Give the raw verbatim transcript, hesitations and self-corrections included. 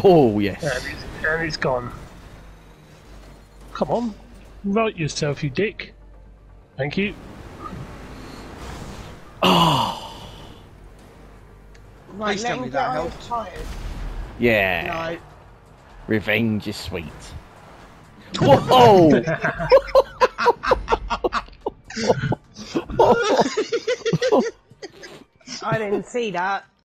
Oh, yes. And it's, and it's gone. Come on. Right yourself, you dick. Thank you. Oh. Right, Please let tell him me get that on helped. his tyres. Yeah. No. Revenge is sweet. Whoa! I didn't see that.